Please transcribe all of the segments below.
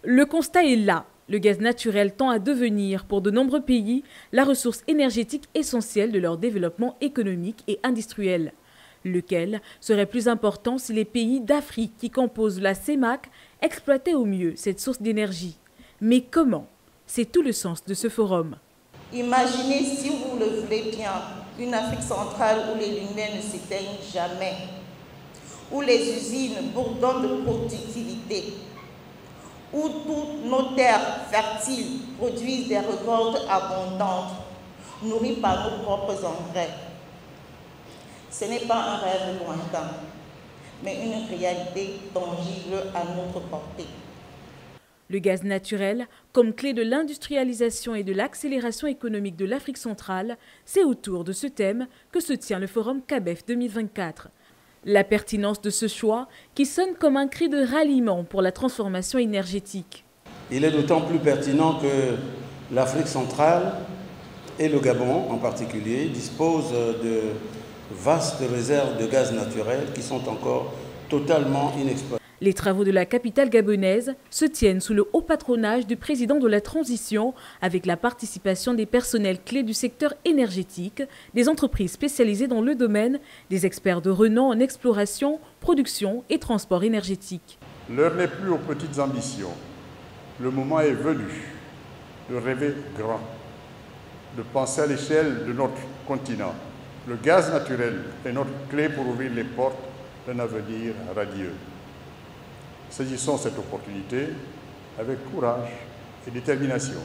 Le constat est là. Le gaz naturel tend à devenir, pour de nombreux pays, la ressource énergétique essentielle de leur développement économique et industriel. Lequel serait plus important si les pays d'Afrique qui composent la CEMAC exploitaient au mieux cette source d'énergie. Mais comment? C'est tout le sens de ce forum. Imaginez, si vous le voulez bien, une Afrique centrale où les lumières ne s'éteignent jamais, où les usines bourdonnent de productivité, où toutes nos terres fertiles produisent des récoltes abondantes, nourries par nos propres engrais. Ce n'est pas un rêve lointain, mais une réalité tangible à notre portée. Le gaz naturel, comme clé de l'industrialisation et de l'accélération économique de l'Afrique centrale, c'est autour de ce thème que se tient le forum CABEF 2024. La pertinence de ce choix qui sonne comme un cri de ralliement pour la transformation énergétique. Il est d'autant plus pertinent que l'Afrique centrale et le Gabon en particulier disposent de vastes réserves de gaz naturel qui sont encore totalement inexploitées. Les travaux de la capitale gabonaise se tiennent sous le haut patronage du président de la transition avec la participation des personnels clés du secteur énergétique, des entreprises spécialisées dans le domaine, des experts de renom en exploration, production et transport énergétique. L'heure n'est plus aux petites ambitions. Le moment est venu de rêver grand, de penser à l'échelle de notre continent. Le gaz naturel est notre clé pour ouvrir les portes d'un avenir radieux. Saisissons cette opportunité avec courage et détermination.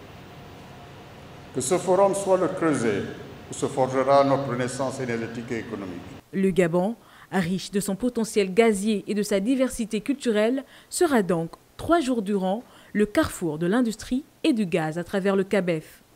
Que ce forum soit le creuset où se forgera notre renaissance énergétique et économique. Le Gabon, riche de son potentiel gazier et de sa diversité culturelle, sera donc 3 jours durant le carrefour de l'industrie et du gaz à travers le CABEF.